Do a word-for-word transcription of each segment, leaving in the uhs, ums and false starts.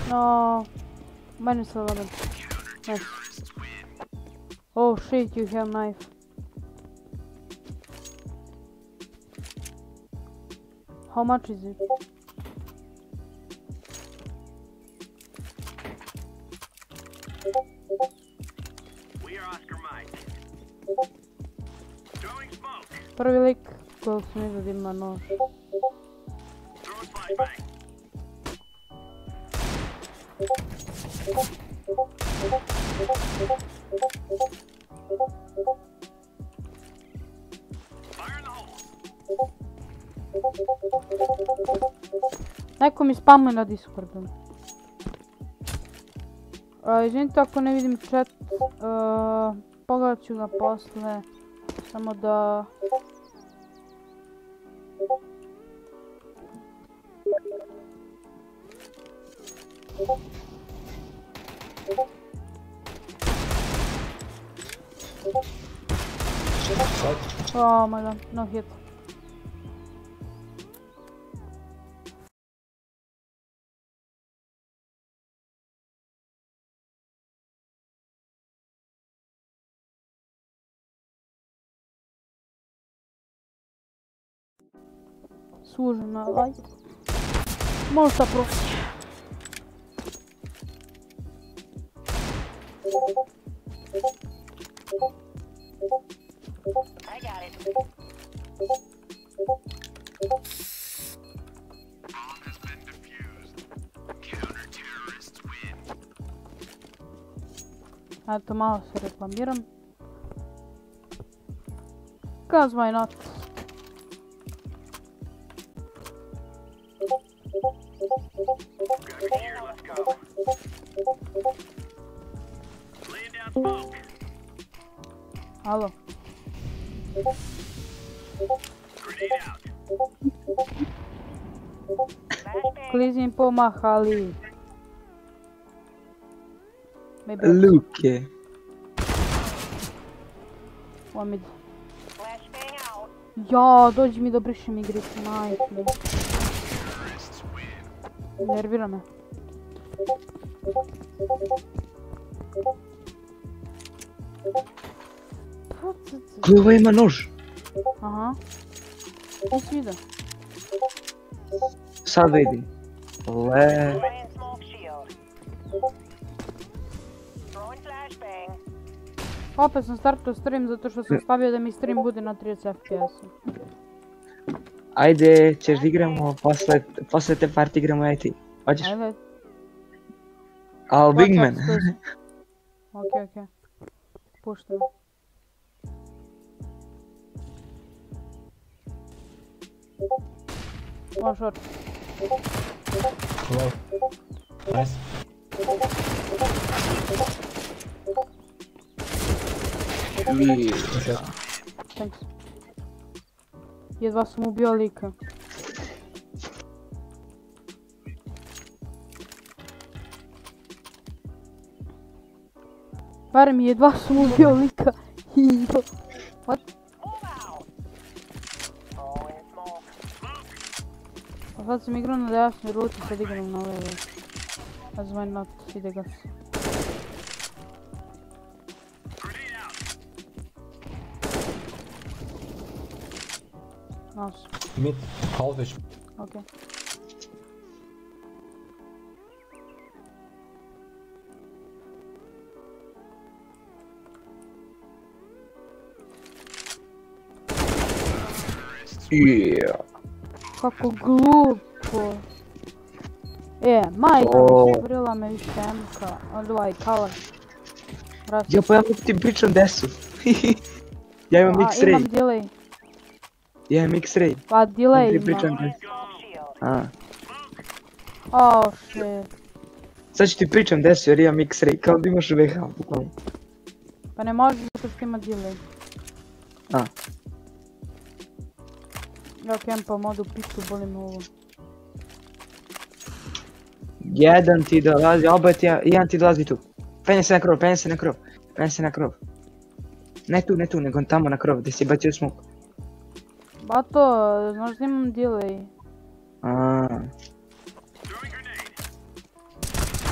No, minus eleven. Nice. Oh shit, you have knife. How much is it? Prvi lik kojeg sam vidio da ima nož. Neko mi spamuje na Discordu. Uh, izvinite ako ne vidim chat, uh, pogledat ću ga posle, samo da... Oh my god, no hit. Sužena light. Možda proći. I got it. Bomb has been defused. Counter-terrorists win. Eto, malo se reklamiram. Cause why not? Here, let's go. Laying down smoke. Alo. Grenade out. Klizim pomahali. Maybe. Luke. One mid. Flashbang out. Ja, dođi mi da brišem igricu, majke. Terrorists win. Nervira me. Koji ovo ima nož? Aha. Nisi vidio? Sad vidim. Le. Laying smoke shield. Throwing flashbang. Opet sam startao stream zato što sam stavio da mi stream bude na trideset F P S. Ajde, ćeš da igramo posle, posle te partije igramo I T. Hoćeš? Ajde. Al Bigman. Okej, okej. Puštaj. One shot. Hello. Nice. Thanks. Jedva sam ubio lika. Barem jedva sam ubio lika. What? Move out. Throwing smoke. A sad sam igrao na desnoj ruci, sad igram na levoj. As why not, ide gas. Grenade out. Nice. Mid. Halfish. Okay. Yeah. Kako glupo. E, majka O. mi stvorila me više M K. Ovaj, color. Ja pa ja mogu ti pričam gde su. Ja imam A, imam X-ray. delay. Ja imam X-ray. Pa delay Ti ima. pričam gde su. Smoke shield. A. Oh shit. Sad ću ti pričam gde su jer imam X-ray. Kao da imaš V H. bukvalno. Pa ne može zato što ima delay. A. Ja kempam odu pitu, boli me ovo. Jedan ti dolazi, oba ti, jedan ti dolazi tu. Penje se na krov, penje se na krov. Penje se na krov. Ne tu, ne tu, nego tamo na krov, gdje si bacio smok. Bato, znaš da imam delay. Aaaa. Throwing grenade.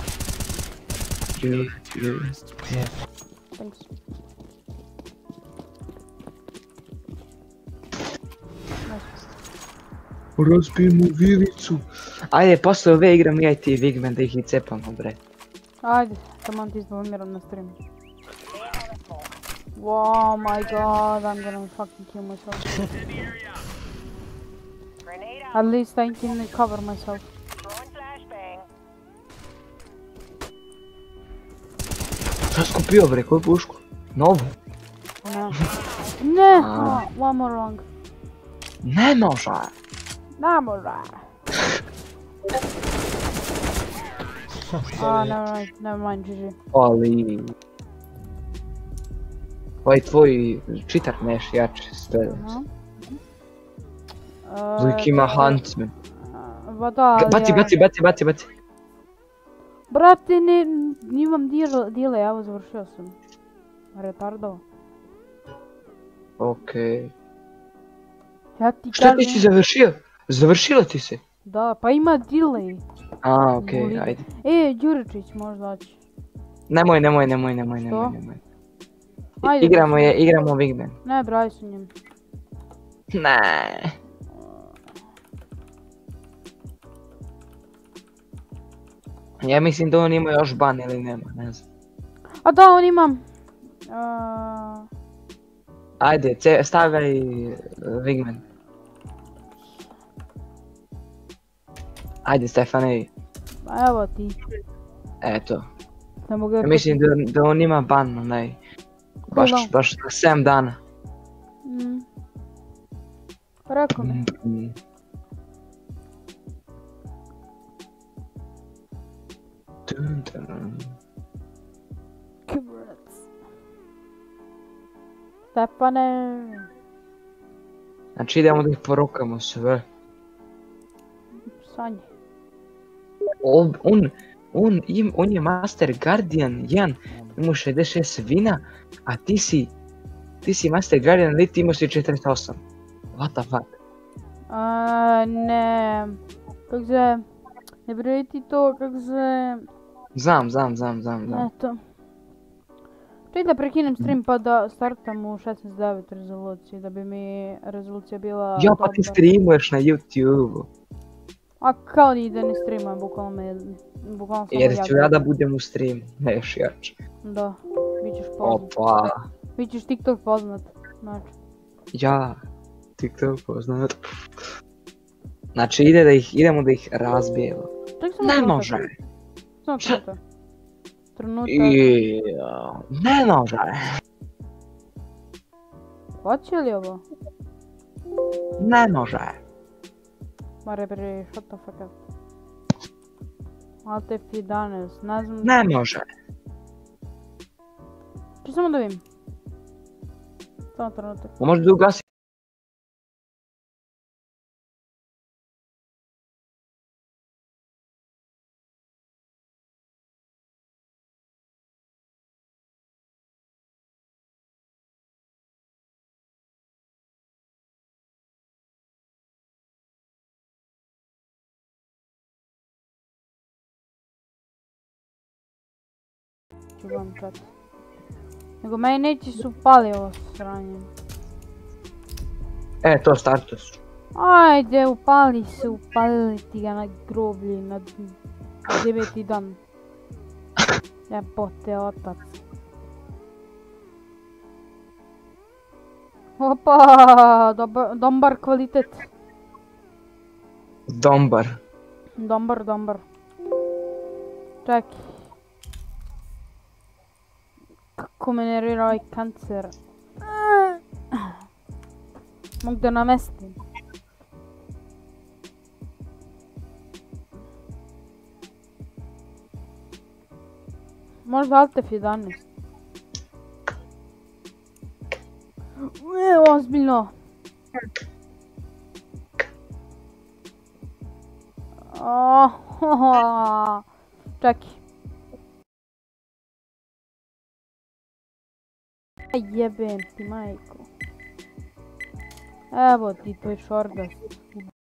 you, you. Yes. Thanks. Razbij mu vilicu. Ajde, posle ove igram ja i ti Wigman da ih i cepamo, bre. Ajde, taman ti izbombiram na streamu. Oh my god, I'm gonna fucking kill myself. Grenade out. At least I can cover myself. Throwing flashbang. Šta si kupio, bre, koju pušku? Novu? Ne. Ne! A. Oh, one more wrong. Ne može. Ne može. Ah, never mind, never mind, G G. Ali... Ovaj tvoj čitar neš jači sve. No. Lik ima Huntsman. Ba da, ali Baci, ja- baci, baci, baci, baci. Brate, ne, nimam dile, evo završio sam. Retardao. Okej. Ja ti Šta ti kažem- si završio? Završilo ti se? Da, pa ima delay. A, okej, Boli. ajde. E, Đuričić možda će. Nemoj, nemoj, nemoj, nemoj, nemoj, Što? nemoj. Ajde. Igramo je, igramo Wigman. Ne, braj su njim. Ne. Ja mislim da on ima još ban ili nema, ne znam. A da, on ima... a, Ajde, ce, stavljaj uh, Wigman. Ajde, Stefane, Evo ti. eto. Ne mogu Ja mislim da, da on ima ban, onaj. Baš, Cooldown. baš na sedam dana. Mm. Rekao mi. Mm. Dun, dun. Kurac. Stepane. Znači idemo da ih porokamo sve. Sanje. On, on, on, im, on je Master Guardian jedan, ima šezdeset šest vina, a ti si, ti si Master Guardian, ali ti imaš i četrdeset osam. What the fuck? A, ne. Kak se... Ne broj ti to, kak se... Znam, znam, znam, znam, znam. Eto. Čekaj da prekinem stream pa da startam u šesnaest devet rezoluciji, da bi mi rezolucija bila Ja, pa ti dobra. streamuješ na YouTube-u, A kao ni da ne streamujem, bukvalno me... Bukvalno samo jer ja ću ja da gledam. budem u streamu, ne još jače. Da, bit ćeš poznat. Opa, Bit ćeš TikTok poznat. Znači, ja, TikTok poznat. Znači ide da ih, idemo da ih razbijemo. ček samo Ne trenutak. može. Samo Šta? trenutak. Trenutak. I, ne može. Hoće li ovo? Ne može. Mare bre, shut the fuck up. Alt F jedanaest, ne znam... Ne može. Če samo da vidim. Samo trenutak. Možda da ugasi. Čuvam chat. Nego meni neće se upali ovo sranje. E, to startus. Ajde, upali se, upali ti ga na groblje, na deveti dan. Jebote, otac. Opa, dobar, dombar kvalitet. Dombar. Dombar, dombar. Čekaj. Kako me nervira ovaj kancer. Mogu da namestim. Možda Alt F jedanaest. E, ozbiljno. Oh, čekaj. Aj, jebem ti majko. Evo ti tvoj šorgas.